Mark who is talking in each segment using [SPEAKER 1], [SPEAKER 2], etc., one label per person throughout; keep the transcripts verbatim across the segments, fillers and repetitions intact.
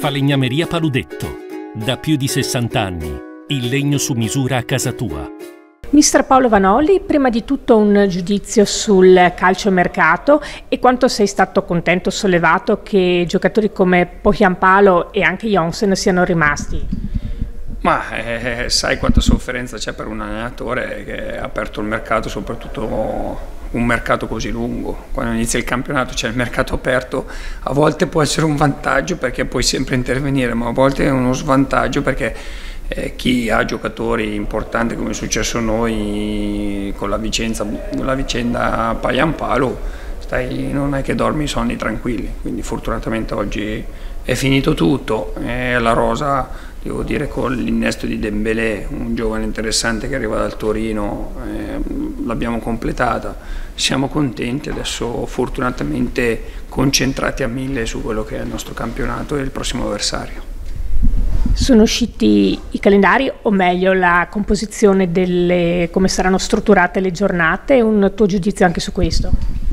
[SPEAKER 1] Falegnameria Paludetto. Da più di sessanta anni, il legno su misura a casa tua.
[SPEAKER 2] Mister Paolo Vanoli, prima di tutto un giudizio sul calciomercato e quanto sei stato contento, sollevato che giocatori come Pohjanpalo e anche Jonsen siano rimasti?
[SPEAKER 3] Ma eh, sai quanta sofferenza c'è per un allenatore che ha aperto il mercato, soprattutto un mercato così lungo. Quando inizia il campionato c'è il mercato aperto, a volte può essere un vantaggio perché puoi sempre intervenire, ma a volte è uno svantaggio perché eh, chi ha giocatori importanti, come è successo a noi con la, Vicenza, la vicenda Pohjanpalo, stai, non è che dormi i sonni tranquilli. Quindi fortunatamente oggi è finito tutto e la rosa, devo dire, con l'innesto di Dembélé, un giovane interessante che arriva dal Torino, eh, l'abbiamo completata, siamo contenti, adesso fortunatamente concentrati a mille su quello che è il nostro campionato e il prossimo avversario.
[SPEAKER 2] Sono usciti i calendari, o meglio la composizione delle, come saranno strutturate le giornate, un tuo giudizio anche su questo?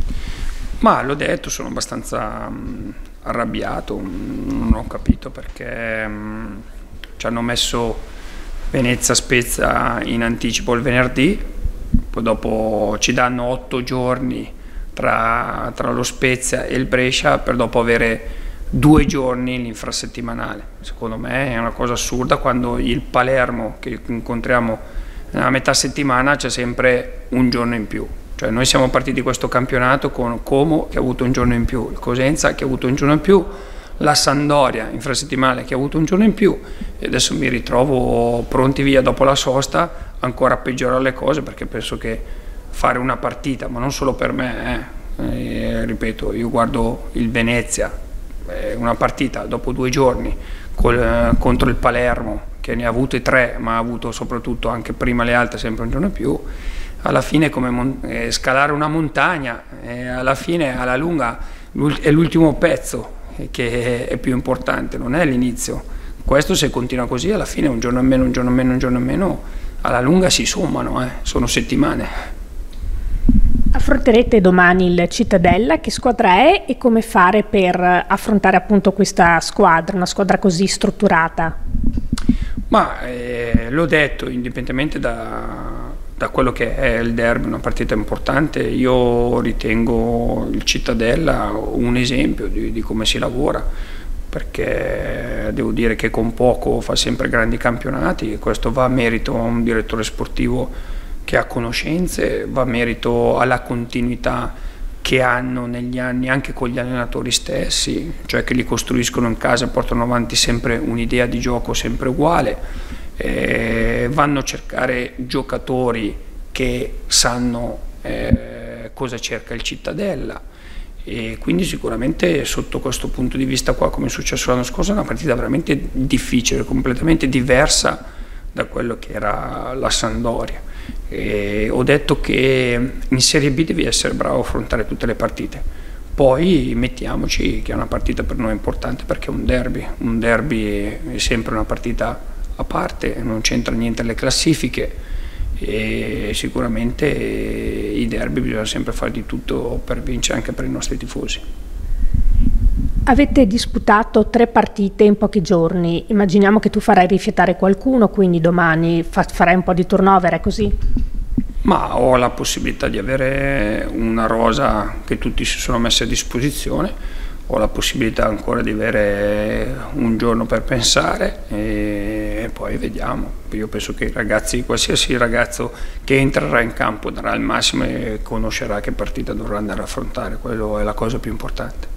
[SPEAKER 3] Ma l'ho detto, sono abbastanza mh, arrabbiato, mh, non ho capito perché mh, ci hanno messo Venezia-Spezia in anticipo il venerdì, poi dopo ci danno otto giorni tra, tra lo Spezia e il Brescia per dopo avere due giorni l'infrasettimanale. Secondo me è una cosa assurda quando il Palermo che incontriamo a metà settimana c'è sempre un giorno in più. Cioè noi siamo partiti questo campionato con Como che ha avuto un giorno in più, il Cosenza che ha avuto un giorno in più, la Sampdoria infrasettimanale che ha avuto un giorno in più e adesso mi ritrovo pronti via dopo la sosta ancora a peggiorare le cose perché penso che fare una partita, ma non solo per me, eh, eh, ripeto, io guardo il Venezia, eh, una partita dopo due giorni col, eh, contro il Palermo che ne ha avute tre ma ha avuto soprattutto anche prima le altre sempre un giorno in più, alla fine è come eh, scalare una montagna, eh, alla fine alla lunga è l'ultimo pezzo che è più importante, non è l'inizio. Questo se continua così alla fine un giorno in meno, un giorno in meno, un giorno in meno, alla lunga si sommano, eh. sono settimane.
[SPEAKER 2] Affronterete domani il Cittadella, che squadra è e come fare per affrontare appunto questa squadra, una squadra così strutturata?
[SPEAKER 3] Ma eh, l'ho detto, indipendentemente da da quello che è il derby, una partita importante, io ritengo il Cittadella un esempio di, di come si lavora, perché devo dire che con poco fa sempre grandi campionati e questo va a merito a un direttore sportivo che ha conoscenze, va a merito alla continuità che hanno negli anni anche con gli allenatori stessi, cioè che li costruiscono in casa e portano avanti sempre un'idea di gioco sempre uguale. Eh, vanno a cercare giocatori che sanno eh, cosa cerca il Cittadella e quindi sicuramente sotto questo punto di vista qua, come è successo l'anno scorso, è una partita veramente difficile, completamente diversa da quello che era la Sampdoria. E ho detto che in Serie B devi essere bravo a affrontare tutte le partite, poi mettiamoci che è una partita per noi importante perché è un derby, un derby è sempre una partita a parte, non c'entra niente alle classifiche e sicuramente i derby bisogna sempre fare di tutto per vincere anche per i nostri tifosi.
[SPEAKER 2] Avete disputato tre partite in pochi giorni, immaginiamo che tu farai rifiatare qualcuno, quindi domani farai un po' di turnover, è così?
[SPEAKER 3] Ma ho la possibilità di avere una rosa che tutti si sono messi a disposizione, ho la possibilità ancora di avere un giorno per pensare e poi vediamo. Io penso che i ragazzi, qualsiasi ragazzo che entrerà in campo darà il massimo e conoscerà che partita dovrà andare a affrontare, quello è la cosa più importante.